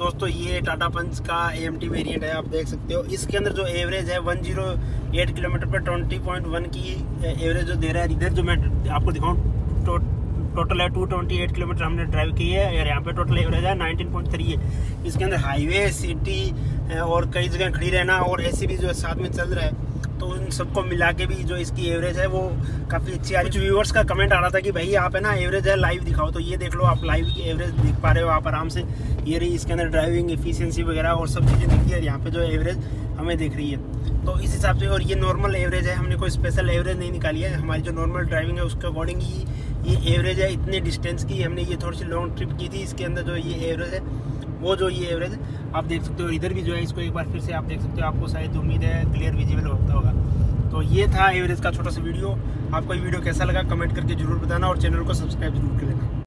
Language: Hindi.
दोस्तों ये टाटा पंच का AMT वेरिएंट है, आप देख सकते हो। इसके अंदर जो एवरेज है 108 किलोमीटर पर 20.1 की एवरेज जो दे रहा है। इधर जो मैं आपको दिखाऊँ टोटल है 228 किलोमीटर हमने ड्राइव की है, और यहाँ पे टोटल एवरेज है 19.3 है। इसके अंदर हाईवे, सिटी और कई जगह खड़ी रहना और ऐसी भी जो साथ में चल रहा है, तो उन सबको मिला के भी जो इसकी एवरेज है वो काफ़ी अच्छी आ रही है। कुछ व्यूअर्स का कमेंट आ रहा था कि भाई आप है ना एवरेज है लाइव दिखाओ, तो ये देख लो आप लाइव की एवरेज दिख पा रहे हो आप आराम से। ये रही इसके अंदर ड्राइविंग एफिशिएंसी वगैरह और सब चीज़ें दिखती है, यहाँ पे जो एवरेज हमें दिख रही है। तो इस हिसाब से, और ये नॉर्मल एवरेज है, हमने कोई स्पेशल एवरेज नहीं निकाली है। हमारी जो नॉर्मल ड्राइविंग है उसके अकॉर्डिंग ही ये एवरेज है। इतने डिस्टेंस की हमने ये थोड़ी सी लॉन्ग ट्रिप की थी, इसके अंदर जो ये एवरेज है वो जो ये एवरेज आप देख सकते हो। इधर भी जो है इसको एक बार फिर से आप देख सकते हो, आपको शायद उम्मीद है क्लियर विजिबल होता होगा। तो ये था एवरेज का छोटा सा वीडियो। आपको ये वीडियो कैसा लगा कमेंट करके जरूर बताना, और चैनल को सब्सक्राइब जरूर कर लेना।